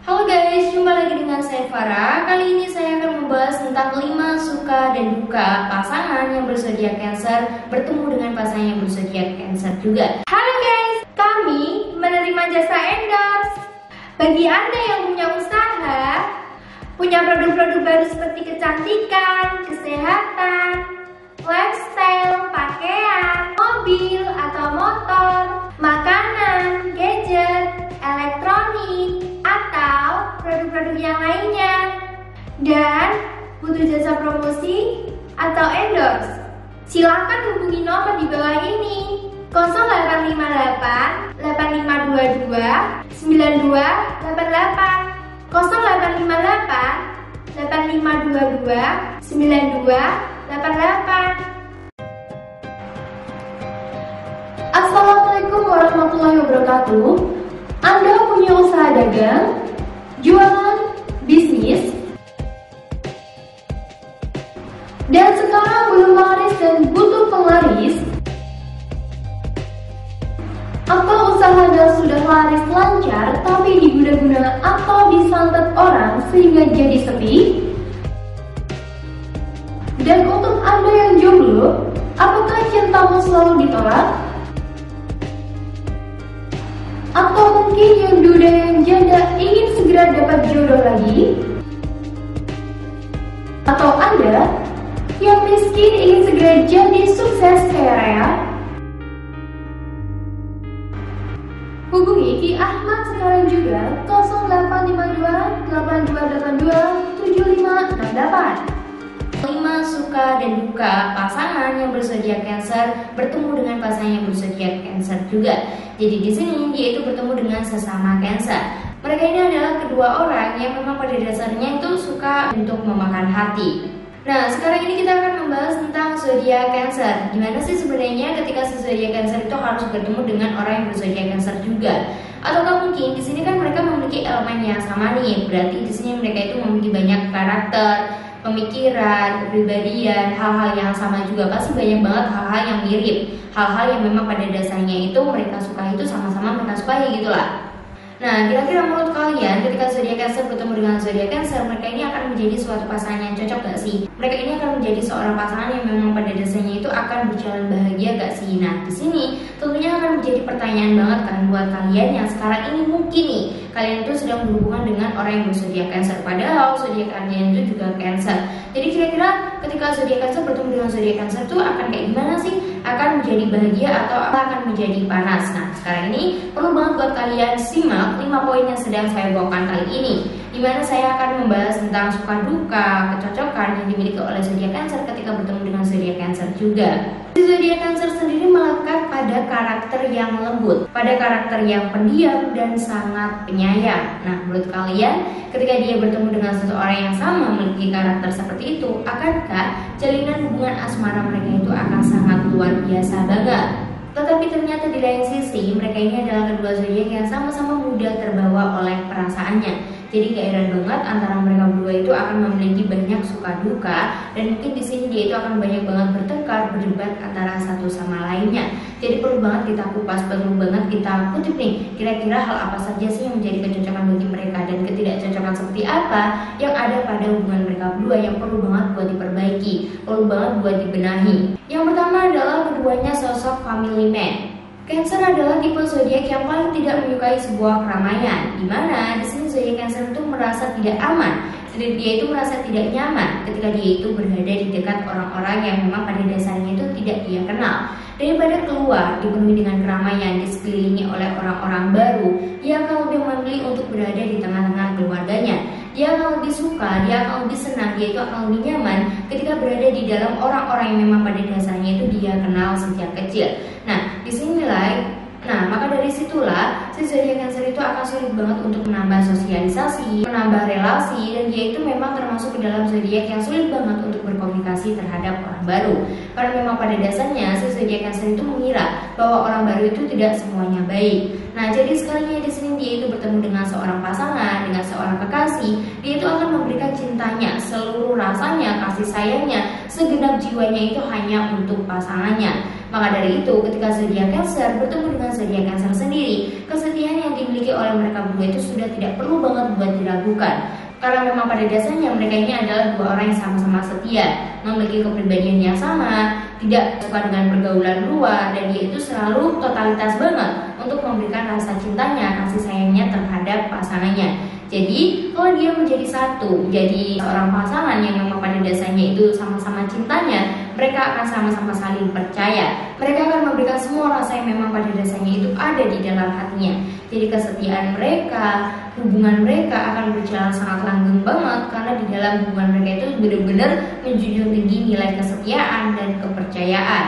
Halo guys, jumpa lagi dengan saya Farah. Kali ini saya akan membahas tentang 5 suka dan duka pasangan yang berzodiak Cancer bertemu dengan pasangan yang berzodiak Cancer juga. Halo guys, kami menerima jasa endorse. Bagi Anda yang punya usaha, punya produk-produk baru seperti kecantikan, kesehatan, lifestyle, pakaian, mobil atau motor, makanan, gadget, elektronik, atau produk-produk yang lainnya, dan butuh jasa promosi atau endorse, silakan hubungi nomor di bawah ini 0858 8522 9288 0858 8522 9288. Assalamualaikum warahmatullahi wabarakatuh. Anda punya usaha dagang, jualan, bisnis, dan sekarang belum laris dan butuh penglaris, atau usaha Anda sudah laris lancar tapi diguna-guna atau disantet orang sehingga jadi sepi? Dan untuk Anda yang jomblo, apakah cintamu selalu ditolak? Atau mungkin yang duda yang janda ingin segera dapat jodoh lagi? Atau Anda yang miskin ingin segera jadi sukses kaya raya? Hubungi Ki Ahmad sekarang juga 0852 8282 7568. 5 suka dan duka pasangan yang berzodiak Cancer bertemu dengan pasangan yang berzodiak Cancer juga. Jadi di sini dia itu bertemu dengan sesama Cancer. Mereka ini adalah kedua orang yang memang pada dasarnya itu suka untuk memakan hati. Nah, sekarang ini kita akan membahas tentang zodiak Cancer. Gimana sih sebenarnya ketika zodiak Cancer itu harus bertemu dengan orang yang berzodiak Cancer juga? Ataukah mungkin di sini kan mereka memiliki elemen yang sama nih. Berarti di sini mereka itu memiliki banyak karakter, pemikiran, kepribadian, hal-hal yang sama juga. Pasti banyak banget hal-hal yang mirip, hal-hal yang memang pada dasarnya itu mereka suka itu sama-sama mereka sukai gitu lah. Nah, kira-kira menurut kalian ketika zodiak Cancer bertemu dengan zodiak Cancer, mereka ini akan menjadi suatu pasangan yang cocok gak sih? Mereka ini akan menjadi seorang pasangan yang memang pada dasarnya itu akan berjalan bahagia gak sih? Nah, di sini tentunya akan menjadi pertanyaan banget kan buat kalian yang sekarang ini mungkin nih kalian itu sedang berhubungan dengan orang yang berzodiak Cancer, padahal zodiak kalian itu juga Cancer. Jadi kira-kira ketika zodiak Cancer bertemu dengan zodiak Cancer itu akan kayak gimana sih? Akan menjadi bahagia atau akan menjadi panas? Nah, sekarang ini perlu banget buat kalian simak 5 poin yang sedang saya bawakan kali ini, di mana saya akan membahas tentang suka duka, kecocokan yang dimiliki oleh zodiak Cancer ketika bertemu dengan zodiak Cancer juga. Zodiak Cancer sendiri melekat pada karakter yang lembut, pada karakter yang pendiam dan sangat penyayang. Nah, menurut kalian ketika dia bertemu dengan seseorang yang sama memiliki karakter seperti itu, akankah jalinan hubungan asmara mereka itu akan sangat luar biasa banget? Tetapi ternyata di lain sisi mereka ini adalah kedua zodiak yang sama-sama mudah terbawa oleh perasaannya. Jadi gak heran banget antara mereka berdua itu akan memiliki banyak suka duka, dan mungkin di sini dia itu akan banyak banget bertengkar, berdebat antara satu sama lainnya. Jadi perlu banget kita kupas, perlu banget kita kutip nih kira-kira hal apa saja sih yang menjadi kecocokan bagi mereka dan ketidakcocokan seperti apa yang ada pada hubungan mereka berdua yang perlu banget buat diperbaiki, perlu banget buat dibenahi. Yang pertama adalah keduanya sosok family man. Cancer adalah tipe zodiak yang paling tidak menyukai sebuah keramaian, di mana di sini zodiak Cancer itu merasa tidak aman, dan dia itu merasa tidak nyaman ketika dia itu berada di dekat orang-orang yang memang pada dasarnya itu tidak dia kenal. Daripada keluar dipenuhi dengan keramaian, disekelilingi oleh orang-orang baru, dia akan lebih memilih untuk berada di tengah-tengah keluarganya. Dia akan lebih suka, dia akan lebih senang, dia itu akan lebih nyaman ketika berada di dalam orang-orang yang memang pada dasarnya itu dia kenal sejak kecil. Nah, disinilah, maka dari situlah si zodiak Cancer itu akan sulit banget untuk menambah sosialisasi, menambah relasi, dan dia itu memang termasuk ke dalam zodiak yang sulit banget untuk berkomunikasi terhadap orang baru. Karena memang pada dasarnya si zodiak Cancer itu mengira bahwa orang baru itu tidak semuanya baik. Nah, jadi sekalinya di sini dia itu bertemu dengan seorang pasangan, dengan seorang kekasih, dia itu akan memberikan cintanya, seluruh rasanya, kasih sayangnya, segenap jiwanya itu hanya untuk pasangannya. Maka dari itu, ketika zodiak Cancer bertemu dengan zodiak Cancer sendiri, kesetiaan yang dimiliki oleh mereka berdua itu sudah tidak perlu banget buat diragukan. Karena memang pada dasarnya mereka ini adalah dua orang yang sama-sama setia, memiliki kepribadian yang sama, tidak suka dengan pergaulan luar, dan dia itu selalu totalitas banget untuk memberikan rasa cintanya, kasih sayangnya terhadap pasangannya. Jadi kalau dia menjadi satu, jadi seorang pasangan yang memang pada dasarnya itu sama-sama cintanya, mereka akan sama-sama saling percaya. Mereka akan memberikan semua rasa yang memang pada dasarnya itu ada di dalam hatinya. Jadi kesetiaan mereka, hubungan mereka akan berjalan sangat langgeng banget, karena di dalam hubungan mereka itu benar-benar menjunjung tinggi nilai kesetiaan dan kepercayaan.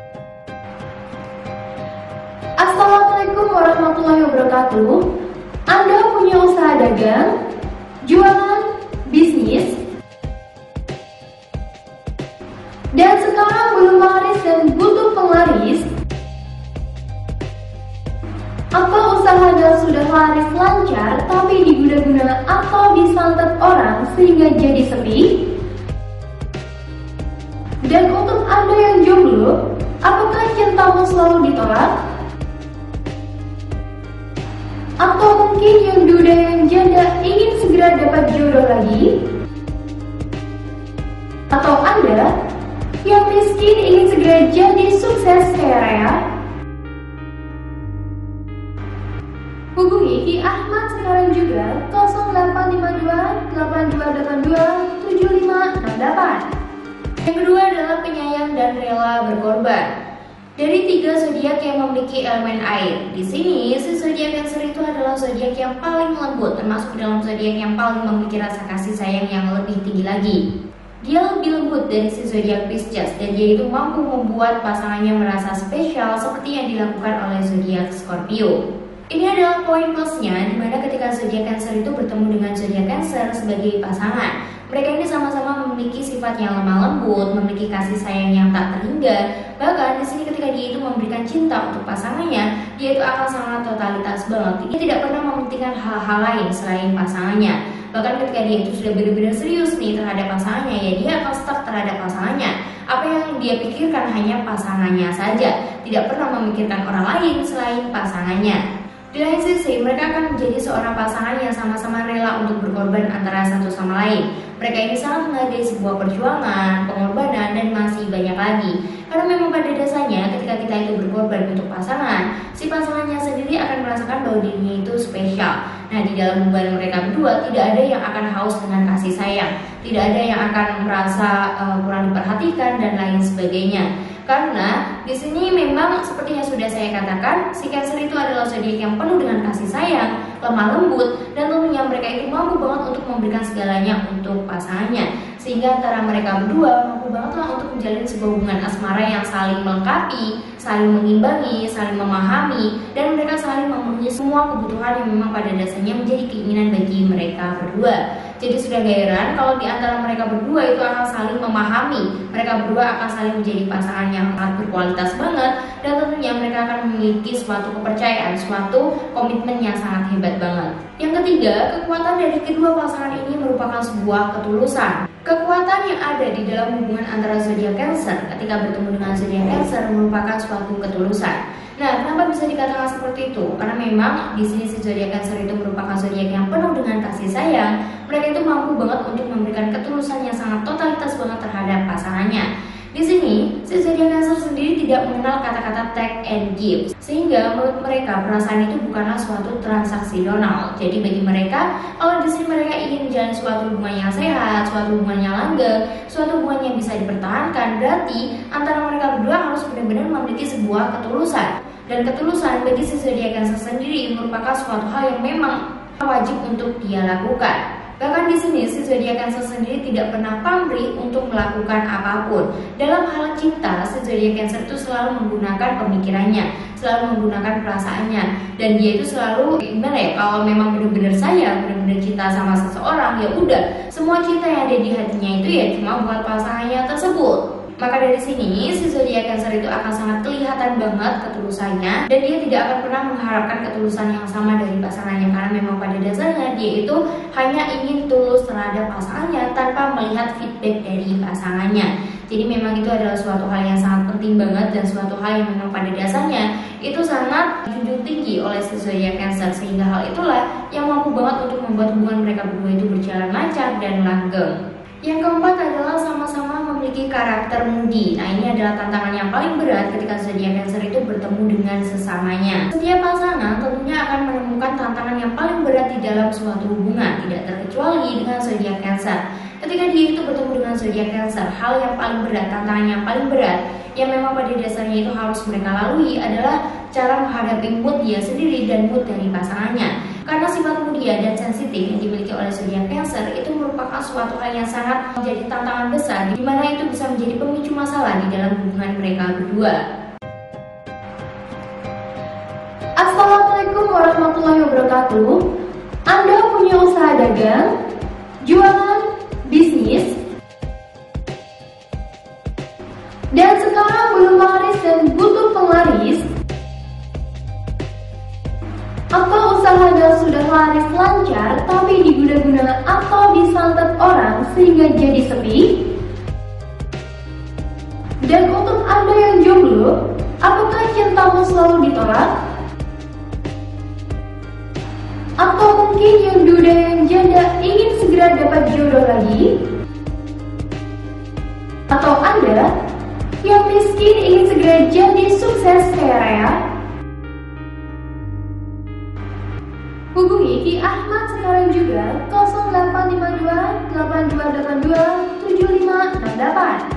Assalamualaikum warahmatullahi wabarakatuh. Anda punya usaha dagang, jualan, bisnis, dan sekarang belum laris dan butuh penglaris? Apa usaha Anda sudah laris lancar tapi diguna-guna atau disantet orang sehingga jadi sepi? Dan untuk Anda yang jomblo, apakah cintamu selalu ditolak? Atau mungkin yang duda yang janda ingin segera dapat jodoh lagi? Atau Anda yang miskin ingin segera jadi sukses kaya raya? Hubungi Ki Ahmad sekarang juga 0852 8282 7568. Yang kedua adalah penyayang dan rela berkorban. Dari 3 zodiak yang memiliki elemen air, di sini si zodiak Cancer itu adalah zodiak yang paling lembut, termasuk dalam zodiak yang paling memiliki rasa kasih sayang yang lebih tinggi lagi. Dia lebih lembut dari si zodiak Pisces, dan dia itu mampu membuat pasangannya merasa spesial seperti yang dilakukan oleh zodiak Scorpio. Ini adalah poin plusnya, dimana ketika zodiak Cancer itu bertemu dengan zodiak Cancer sebagai pasangan, mereka ini sama-sama memiliki sifat yang lemah lembut, memiliki kasih sayang yang tak terhingga. Bahkan di sini ketika dia itu memberikan cinta untuk pasangannya, dia itu akan sangat totalitas banget. Dia tidak pernah mementingkan hal-hal lain selain pasangannya. Bahkan ketika dia itu sudah benar-benar serius nih terhadap pasangannya, ya dia akan stuck terhadap pasangannya. Apa yang dia pikirkan hanya pasangannya saja, tidak pernah memikirkan orang lain selain pasangannya. Di lain sisi, mereka akan menjadi seorang pasangan yang sama-sama rela untuk berkorban antara satu sama lain. Mereka ini sangat menghargai sebuah perjuangan, pengorbanan, dan masih banyak lagi. Karena memang pada dasarnya ketika kita itu berkorban untuk pasangan, si pasangannya sendiri akan merasakan bahwa dirinya itu spesial. Nah, di dalam hubungan mereka berdua tidak ada yang akan haus dengan kasih sayang, tidak ada yang akan merasa kurang diperhatikan dan lain sebagainya. Karena di sini memang seperti yang sudah saya katakan, si Cancer itu adalah zodiak yang penuh dengan kasih sayang, lemah lembut, dan tentunya mereka itu mampu banget untuk memberikan segalanya untuk pasangannya. Sehingga antara mereka berdua mampu bangetlah untuk menjalin sebuah hubungan asmara yang saling melengkapi, saling mengimbangi, saling memahami, dan mereka saling memenuhi semua kebutuhan yang memang pada dasarnya menjadi keinginan bagi mereka berdua. Jadi sudah gak heran kalau di antara mereka berdua itu akan saling memahami. Mereka berdua akan saling menjadi pasangan yang sangat berkualitas banget, dan tentunya mereka akan memiliki suatu kepercayaan, suatu komitmen yang sangat hebat banget. Yang ketiga, kekuatan dari kedua pasangan ini merupakan sebuah ketulusan. Kekuatan yang ada di dalam hubungan antara zodiak Cancer ketika bertemu dengan zodiak Cancer merupakan suatu ketulusan. Nah, kenapa bisa dikatakan seperti itu? Karena memang di sini si zodiak Cancer itu merupakan zodiak yang penuh dengan kasih sayang. Mereka itu mampu banget untuk memberikan ketulusan yang sangat totalitas banget terhadap pasangannya. Di sini, si zodiak Cancer sendiri tidak mengenal kata-kata take and give, sehingga menurut mereka perasaan itu bukanlah suatu transaksional. Jadi bagi mereka, kalau di sini mereka ingin menjalin suatu hubungan yang sehat, suatu hubungan yang langgeng, suatu hubungan yang bisa dipertahankan, berarti antara mereka berdua harus benar-benar memiliki sebuah ketulusan. Dan ketulusan bagi si zodiak Cancer sendiri merupakan suatu hal yang memang wajib untuk dia lakukan. Bahkan di sini si zodiak Cancer sendiri tidak pernah pamrih untuk melakukan apapun. Dalam hal cinta, si zodiak Cancer itu selalu menggunakan pemikirannya, selalu menggunakan perasaannya, dan dia itu selalu gimana ya? Kalau memang benar-benar sayang, benar-benar cinta sama seseorang, ya udah, semua cinta yang ada di hatinya itu ya cuma buat pasangannya tersebut. Maka dari sini si zodiak Cancer itu akan sangat kelihatan banget ketulusannya, dan dia tidak akan pernah mengharapkan ketulusan yang sama dari pasangannya, karena memang pada dasarnya dia itu hanya ingin tulus terhadap pasangannya tanpa melihat feedback dari pasangannya. Jadi memang itu adalah suatu hal yang sangat penting banget dan suatu hal yang memang pada dasarnya itu sangat dijunjung tinggi oleh si zodiak Cancer, sehingga hal itulah yang mampu banget untuk membuat hubungan mereka berdua itu berjalan lancar dan langgeng. Yang keempat adalah sama-sama memiliki karakter moody. Nah, ini adalah tantangan yang paling berat ketika zodiak Cancer itu bertemu dengan sesamanya. Setiap pasangan tentunya akan menemukan tantangan yang paling berat di dalam suatu hubungan, tidak terkecuali dengan zodiak Cancer. Ketika dia itu bertemu dengan zodiak Cancer, hal yang paling berat, tantangan yang paling berat yang memang pada dasarnya itu harus mereka lalui adalah cara menghadapi mood dia sendiri dan mood dari pasangannya. Karena sifat mulia dan sensitif yang dimiliki oleh zodiak Cancer itu merupakan suatu hal yang sangat menjadi tantangan besar, di mana itu bisa menjadi pemicu masalah di dalam hubungan mereka berdua. Assalamualaikum warahmatullahi wabarakatuh. Anda punya usaha dagang, jualan, bisnis, dan sekarang belum laris dan butuh penglaris, atau usahanya sudah laris lancar tapi diguna-guna atau disantet orang sehingga jadi sepi? Dan untuk Anda yang jomblo, apakah cintamu selalu ditolak? Atau mungkin yang duda yang janda ingin segera dapat jodoh lagi? Atau Anda yang miskin ingin segera jadi sukses kaya raya? Hubungi Ki Ahmad sekarang juga 0852 8282 7568.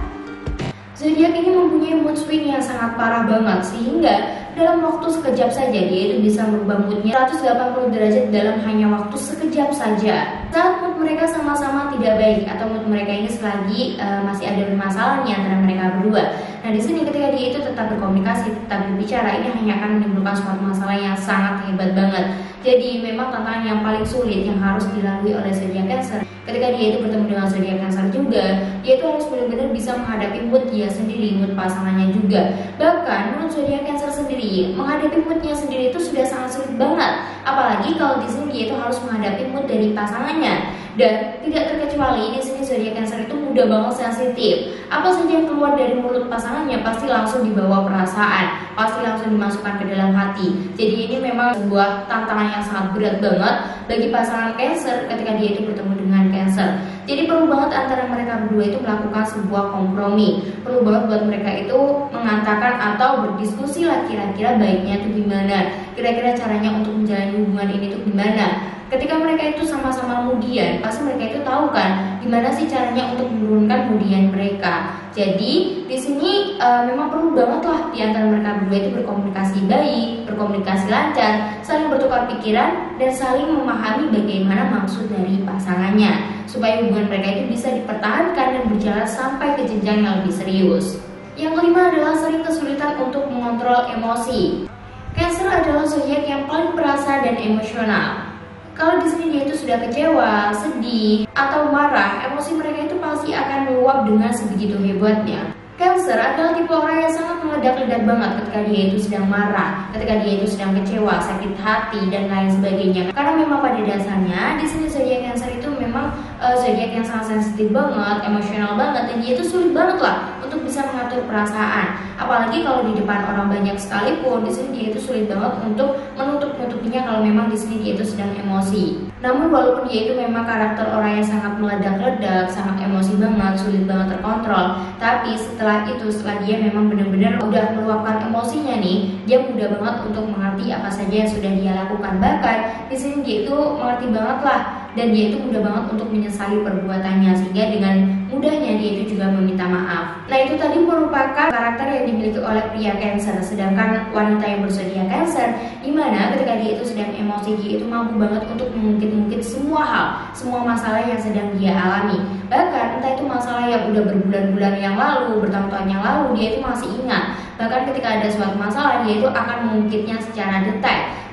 Zodiak ini mempunyai mood swing yang sangat parah banget, sehingga dalam waktu sekejap saja dia itu bisa merubah moodnya 180 derajat dalam hanya waktu sekejap saja. Saat mood mereka sama-sama tidak baik atau mood mereka ini selagi masih ada permasalahan antara mereka berdua. Nah, di sini ketika dia itu tetap berkomunikasi, tetap berbicara, ini hanya akan menimbulkan suatu masalah yang sangat hebat banget. Jadi memang tantangan yang paling sulit yang harus dilalui oleh zodiak Cancer. Ketika dia itu bertemu dengan zodiak Cancer juga, dia itu harus benar-benar bisa menghadapi mood dia sendiri, mood pasangannya juga. Bahkan menurut zodiak Cancer sendiri, menghadapi moodnya sendiri itu sudah sangat sulit banget. Apalagi kalau di sini dia itu harus menghadapi mood dari pasangannya. Dan tidak terkecuali di sini zodiak Cancer itu mudah banget sensitif. Apa saja yang keluar dari mulut pasangannya pasti langsung dibawa perasaan, pasti langsung dimasukkan ke dalam hati. Jadi ini memang sebuah tantangan yang sangat berat banget bagi pasangan Cancer ketika dia itu bertemu dengan Cancer. Jadi perlu banget antara mereka berdua itu melakukan sebuah kompromi. Perlu banget buat mereka itu mengatakan atau berdiskusi lah kira-kira baiknya itu gimana, kira-kira caranya untuk menjalani hubungan ini itu gimana. Ketika mereka itu sama-sama kemudian, pasti mereka itu tahu kan gimana sih caranya untuk menurunkan kemudian mereka. Jadi di sini memang perlu banget lah di antara mereka berdua itu berkomunikasi baik, berkomunikasi lancar, saling bertukar pikiran dan saling memahami bagaimana maksud dari pasangannya, supaya hubungan mereka itu bisa dipertahankan dan berjalan sampai ke jenjang yang lebih serius. Yang kelima adalah sering kesulitan untuk mengontrol emosi. Cancer adalah zodiak yang paling perasa dan emosional. Kalau di sini dia itu sudah kecewa, sedih, atau marah, emosi mereka itu pasti akan meluap dengan sebegitu hebatnya. Cancer adalah tipe orang yang sangat meledak-ledak banget ketika dia itu sedang marah, ketika dia itu sedang kecewa, sakit hati, dan lain sebagainya. Karena memang pada dasarnya di sini zodiak Cancer itu memang zodiak yang sangat sensitif banget, emosional banget, dan dia itu sulit banget lah untuk bisa mengatur perasaan. Apalagi kalau di depan orang banyak sekalipun, di sini dia itu sulit banget untuk menutup-nutupinya kalau memang di sini dia itu sedang emosi. Namun walaupun dia itu memang karakter orang yang sangat meledak-ledak, sangat emosi banget, sulit banget terkontrol, tapi setelah dia memang benar-benar udah meluapkan emosinya nih, dia mudah banget untuk mengerti apa saja yang sudah dia lakukan. Bahkan di sini dia itu mengerti banget lah, dan dia itu mudah banget untuk menyesali perbuatannya, sehingga dengan mudahnya dia itu juga meminta maaf. Nah, itu tadi merupakan karakter yang dimiliki oleh pria Cancer. Sedangkan wanita yang berzodiak Cancer, dimana ketika dia itu sedang emosi, dia itu mampu banget untuk mengungkit-ungkit semua hal, semua masalah yang sedang dia alami. Bahkan entah itu masalah yang udah berbulan-bulan yang lalu, bertahun-tahun yang lalu, dia itu masih ingat. Bahkan ketika ada suatu masalah, dia itu akan mengungkitnya secara detail.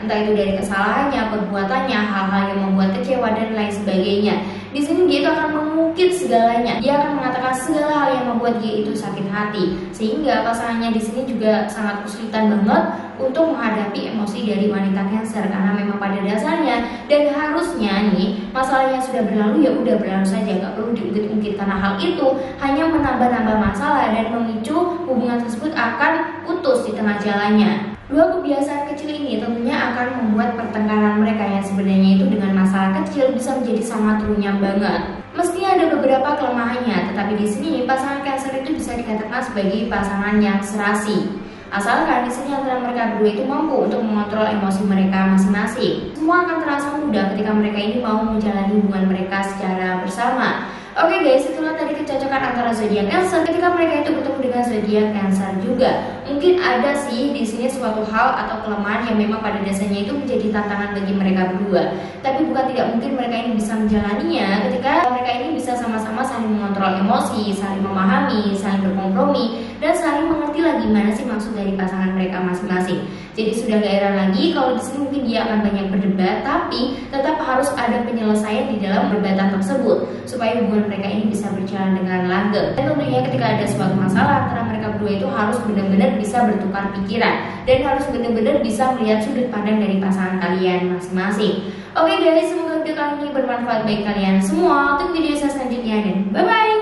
entah itu dari kesalahannya, perbuatannya, hal-hal yang membuat kecewa dan lain sebagainya. Di sini dia itu akan mengungkit segalanya. Dia akan mengatakan segala hal yang membuat dia itu sakit hati, sehingga pasangannya di sini juga sangat kesulitan banget untuk menghadapi emosi dari wanita Cancer, karena memang pada dasarnya dan harusnya nih masalah yang sudah berlalu ya udah berlalu saja, nggak perlu diungkit-ungkit, karena hal itu hanya menambah-nambah masalah dan memicu hubungan tersebut akan putus di tengah jalannya. Dua kebiasaan kecil ini tentunya akan membuat pertengkaran mereka yang sebenarnya itu dengan masalah kecil bisa menjadi sangat runyam banget. Meski ada beberapa kelemahannya, tetapi di sini pasangan Cancer itu bisa dikatakan sebagai pasangan yang serasi. Asalkan di sini antara mereka berdua itu mampu untuk mengontrol emosi mereka masing-masing. Semua akan terasa mudah ketika mereka ini mau menjalani hubungan mereka secara bersama. Oke guys, itulah tadi kecocokan antara zodiak Cancer ketika mereka itu bertemu dengan zodiak Cancer juga. Mungkin ada sih di sini suatu hal atau kelemahan yang memang pada dasarnya itu menjadi tantangan bagi mereka berdua. Tapi bukan tidak mungkin mereka ini bisa menjalaninya ketika mereka ini bisa sama-sama saling mengontrol emosi, saling memahami, saling berkompromi, dan saling mengerti lagi mana sih maksud dari pasangan mereka masing-masing. Jadi sudah gak heran lagi kalau di sini mungkin dia akan banyak berdebat, tapi tetap harus ada penyelesaian di dalam perdebatan tersebut supaya hubungan mereka ini bisa berjalan dengan langgeng. Dan tentunya ketika ada suatu masalah antara mereka berdua itu harus benar-benar bisa bertukar pikiran dan harus benar-benar bisa melihat sudut pandang dari pasangan kalian masing-masing. Oke guys, semoga video kali ini bermanfaat bagi kalian semua. Tunggu video saya selanjutnya dan bye-bye.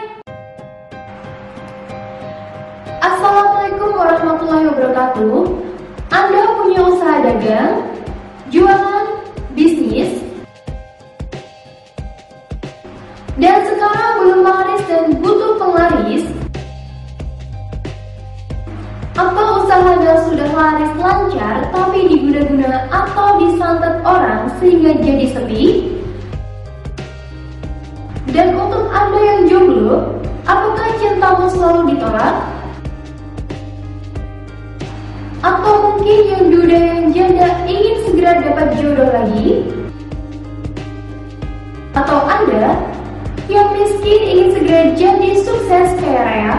Assalamualaikum warahmatullahi wabarakatuh. Anda punya usaha dagang, jualan, bisnis, dan sekarang belum laris dan butuh penglaris? Atau usaha Anda sudah laris lancar tapi diguna-guna atau disantet orang sehingga jadi sepi? Dan untuk Anda yang jomblo, apakah cintamu selalu ditolak? Atau mungkin yang duda yang janda ingin segera dapat jodoh lagi? Atau Anda yang miskin ingin segera jadi sukses kaya raya?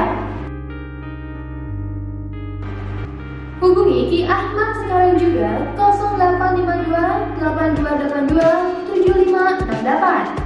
Hubungi Ki Ahmad sekarang juga 0852 8282 7568.